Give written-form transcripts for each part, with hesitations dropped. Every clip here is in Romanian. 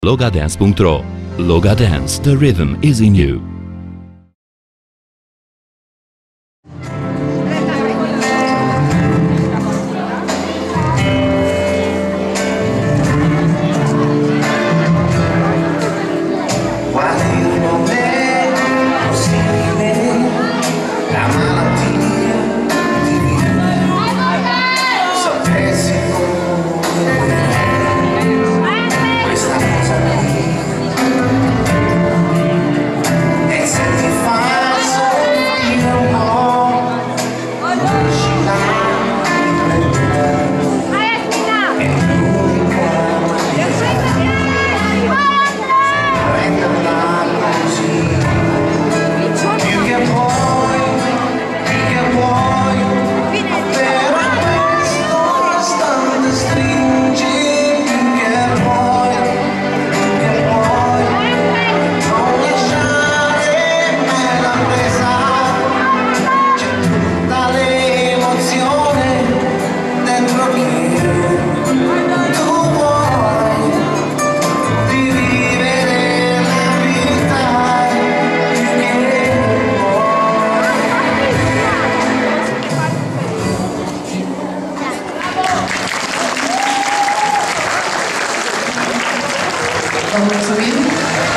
Logadance.ro. Logadance, the rhythm is in you. Vamos subir.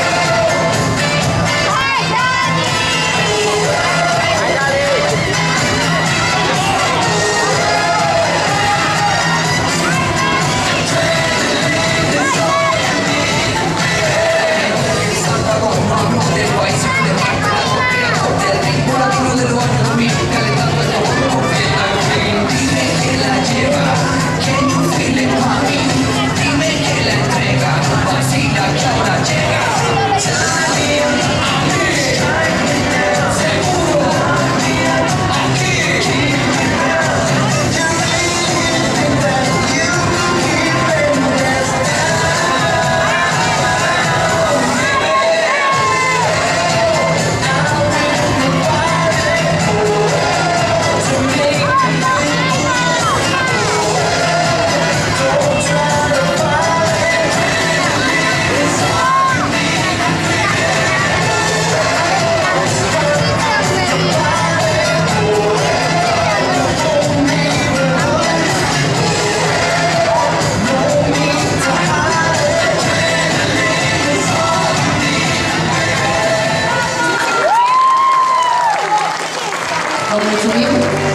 Vamos subir.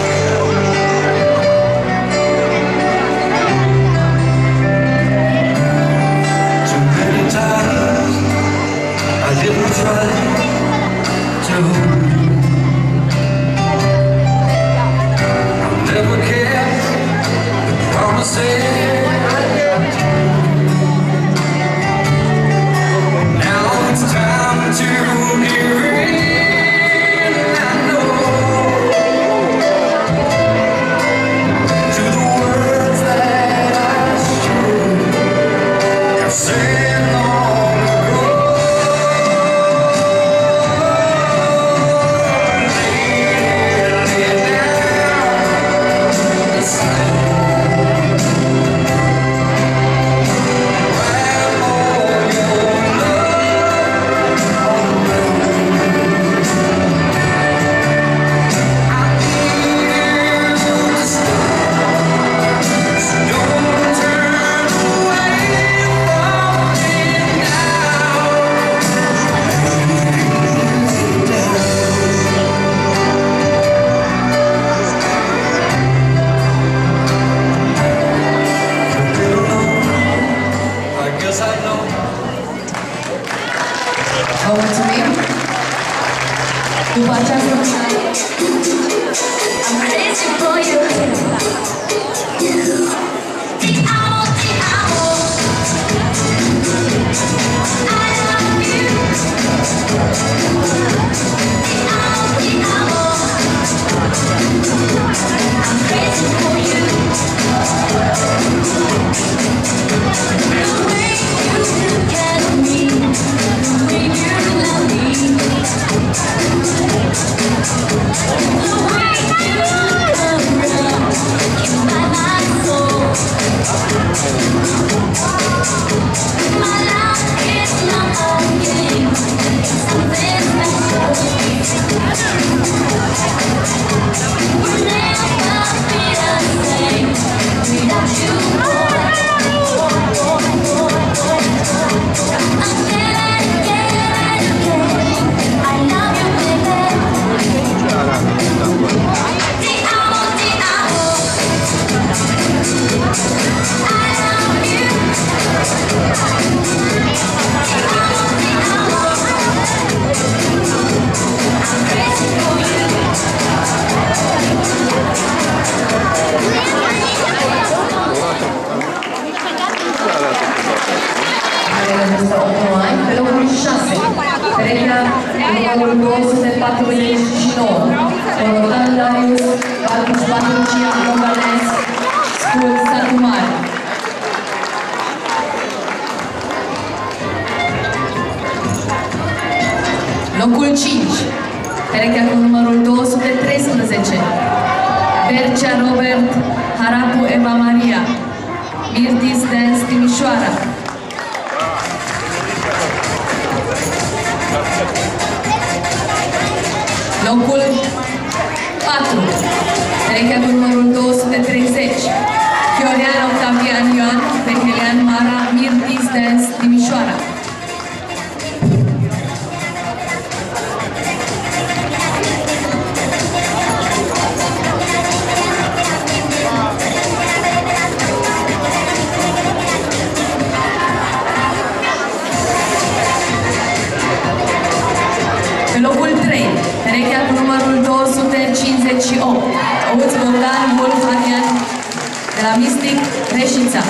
Vamos subir. Tu baca I'm crazy for you. Te amo, te amo. I love you. Te amo, te amo. I'm crazy for you. The way you look at me, the way you love me, the way you come around, you light my soul. vârstă 8 ani. Pe locul 6, perechea numărul 249, Corotan Darius, Valcus Patricia, Loga Dance, School Satu Mare. Locul 5, perechea cu numărul 213, Bercea Robert, Harapu Eva Maria, Mirtis Dance Timișoara. Locul 4, perechea cu numărul 230, Chiorian Octavian Ioan, Vehelian Mara, Mirtis Dance Timișoara. Pe locul 3, perechea cu numărul 258, Ouț Bogdan Wolfanian, de la Mystic Reșița.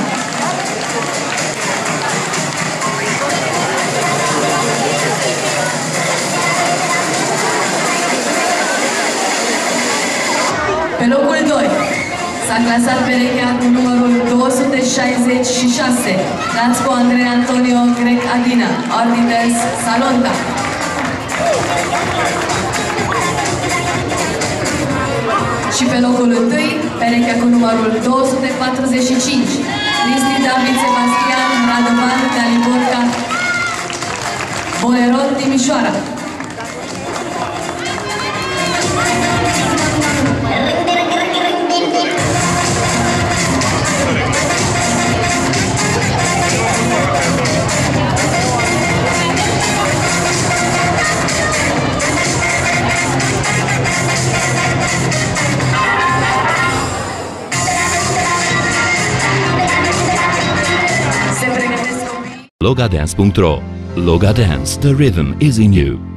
Pe locul 2, s-a clasat perechea cu numărul 266, Dațco Andrei Antonio Grec Adina, Ordinance Salonta. Și pe locul 1, perechea cu numărul 245, Cristi David Sebastian Radovan Daliborca, Bolerot Timișoara. Logadance.ro. Loga Dance, the rhythm is in you.